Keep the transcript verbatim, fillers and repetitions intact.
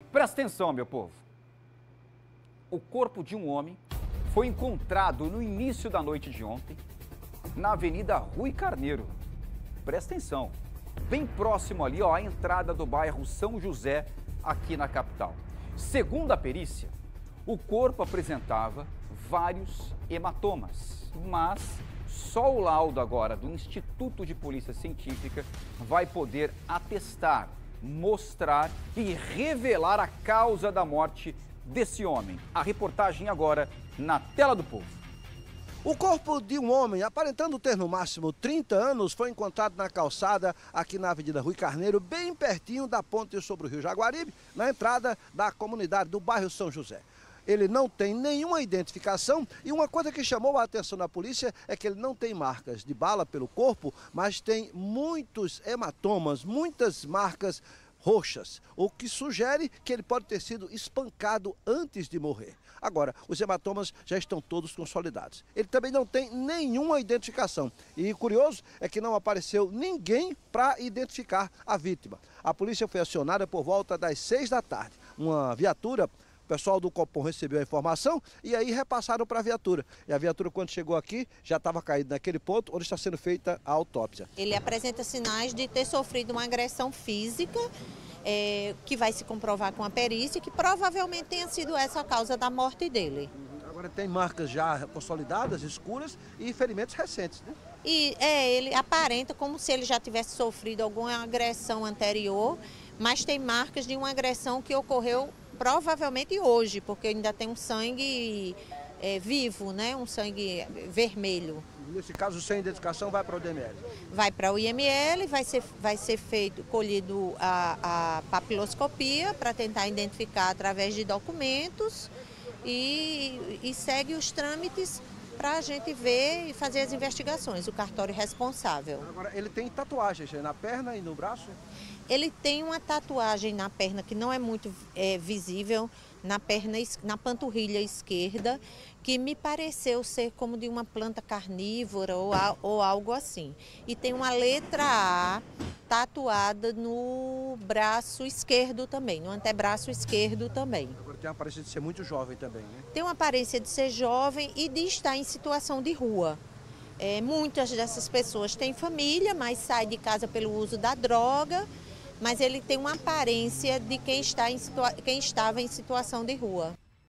Presta atenção, meu povo. O corpo de um homem foi encontrado no início da noite de ontem na Avenida Rui Carneiro. Presta atenção. Bem próximo ali, ó, à entrada do bairro São José, aqui na capital. Segundo a perícia, o corpo apresentava vários hematomas, mas só o laudo agora do Instituto de Polícia Científica vai poder atestar, mostrar e revelar a causa da morte desse homem. A reportagem agora na tela do povo. O corpo de um homem, aparentando ter no máximo trinta anos, foi encontrado na calçada aqui na Avenida Rui Carneiro, bem pertinho da ponte sobre o Rio Jaguaribe, na entrada da comunidade do bairro São José. Ele não tem nenhuma identificação e uma coisa que chamou a atenção da polícia é que ele não tem marcas de bala pelo corpo, mas tem muitos hematomas, muitas marcas roxas, o que sugere que ele pode ter sido espancado antes de morrer. Agora, os hematomas já estão todos consolidados. Ele também não tem nenhuma identificação. E curioso é que não apareceu ninguém para identificar a vítima. A polícia foi acionada por volta das seis da tarde. Uma viatura, o pessoal do Copom recebeu a informação e aí repassaram para a viatura. E a viatura, quando chegou aqui, já estava caída naquele ponto onde está sendo feita a autópsia. Ele apresenta sinais de ter sofrido uma agressão física, é, que vai se comprovar com a perícia, que provavelmente tenha sido essa a causa da morte dele. Agora tem marcas já consolidadas, escuras e ferimentos recentes, né? E é, ele aparenta como se ele já tivesse sofrido alguma agressão anterior, mas tem marcas de uma agressão que ocorreu provavelmente hoje, porque ainda tem um sangue é, vivo, né? Um sangue vermelho. Nesse caso, sem identificação, vai para o I M L? Vai para o I M L, vai ser, vai ser feito, colhido a, a papiloscopia para tentar identificar através de documentos e, e segue os trâmites para a gente ver e fazer as investigações, o cartório responsável. Agora, ele tem tatuagens na perna e no braço? Ele tem uma tatuagem na perna que não é muito é, visível, na perna, na panturrilha esquerda, que me pareceu ser como de uma planta carnívora ou, ou algo assim. E tem uma letra A tatuada no braço esquerdo também, no antebraço esquerdo também. Agora tem uma aparência de ser muito jovem também, né? Tem uma aparência de ser jovem e de estar em situação de rua. É, muitas dessas pessoas têm família, mas saem de casa pelo uso da droga, mas ele tem uma aparência de quem, está em situa- quem estava em situação de rua.